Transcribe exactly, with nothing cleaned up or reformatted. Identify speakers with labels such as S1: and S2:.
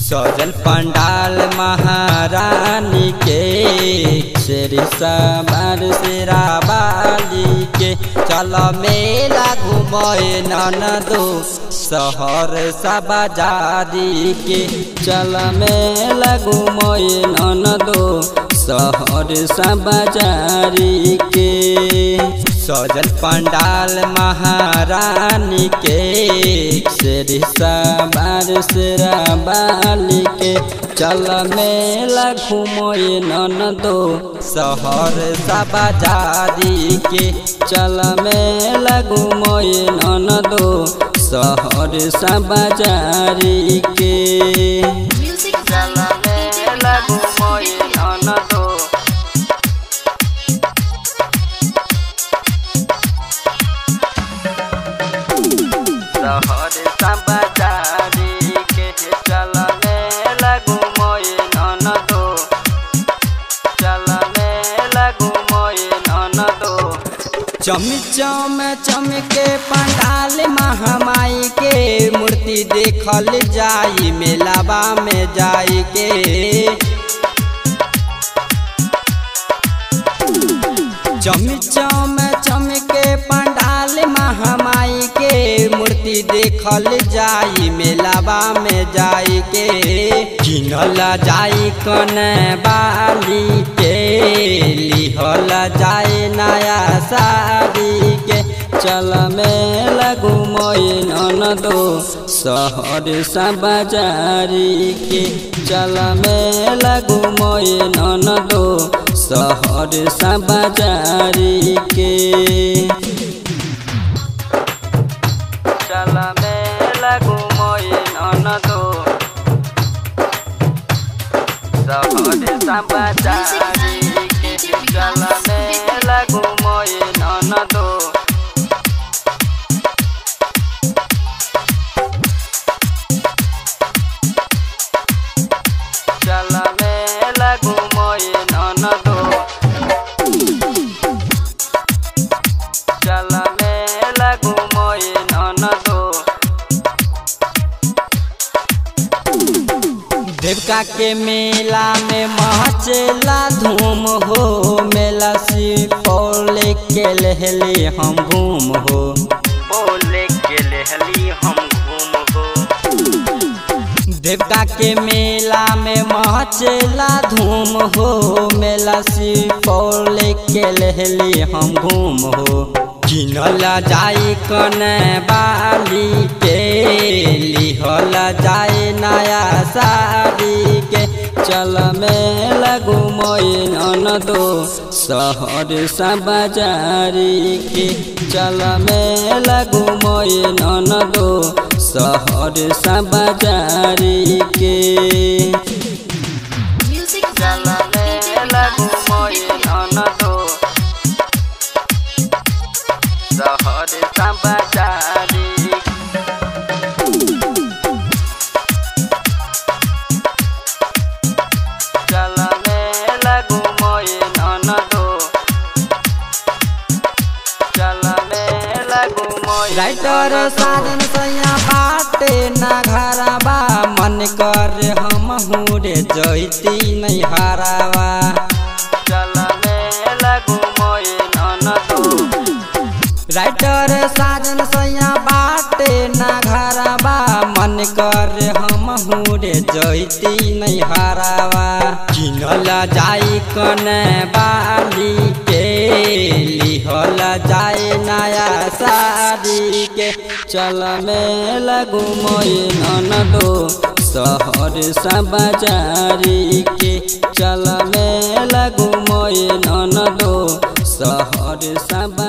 S1: सजल पंडाल महारानी के शेरी सवार शेरा बाली के चल मेला घूमे ननदो शहर सा बाजारी के चल मेला घूमे ननदो शहर सा बाजारी के सजल पंडाल महारानी के शेरी सवार शेरा बाली के चल मेला घूमे ननदो शहर सा बाजारी के चल मेला घूमे ननदो शहर सा बाजारी के चल मेला घूमे ननदो शहर सा बाजारी के चल मेला घूमे ननदो चल मेला घूमे ननदो चमचम चमके पंडाल महामाई के मूर्ति देखल जाई मेलावा में जाई के चमचम चमके पंडाल महामाई के मूर्ति देखल जाई मेलावा में जाई के किनल जाई कन बाली के लिहल जाई नया साड़ी के चल मेला घूमे ननदो शहर सा बाजारी के चल मेला घूमे ननदो शहर सा बाजारी के चल मेला घूमे ननदो शहर सा बाजारी के चल मेला घूमे ननदो चल मेला घूमे ननदो चल मेला घूमे ननदो देवका के मेला में मचेला धूम हो मेला सिपौल के लहली हम घूम हो बोले के लहली हम घूम हो देवका के मेला में मचेला धूम हो मेला सिपौल के लहली हम घूम हो किनल जाई कन बाली के लिहल जाई नया साड़ी के चल मेला घूमे ननदो शहर सा बाजारी के चल मेला घूमे ननदो शहर सा बाजारी के चल मेला घूमे ननदो शहर सा बाजारी चल मेला घूमे ननदो चल मेला घूमे राइटर साधन सैया बाटे ना घरवा मन कर हम रे जैती नहीं हरावा चल मेला घूमे ननदो राइटर साजन सैया बाटे ना घरवा मन कर हम रे जैती नहीं हरावा किनल जाई कन बाली के लिहल जाई नया साड़ी के चल मेला घूमे ननदो शहर सा बाजारी के चल मेला घूमे ननदो शहर सा